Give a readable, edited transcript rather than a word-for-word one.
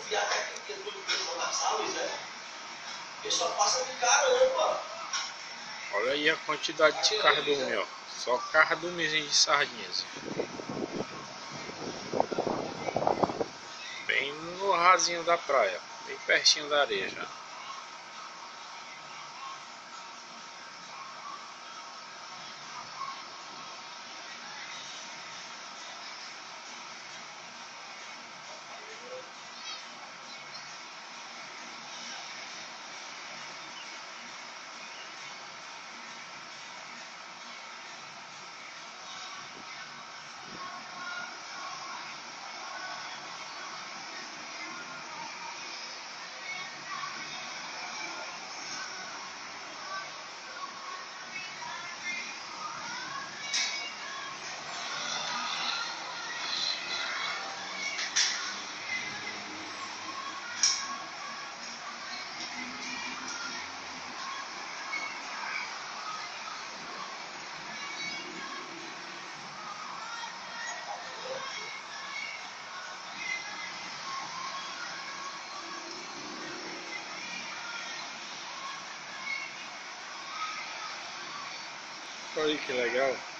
E a técnica que tu usa na sala, Luiz, ele só passa de caramba. Olha aí a quantidade de cardume, ó. Só cardumezinho de sardinhas. Bem no rasinho da praia, bem pertinho da areia já. Olha que legal.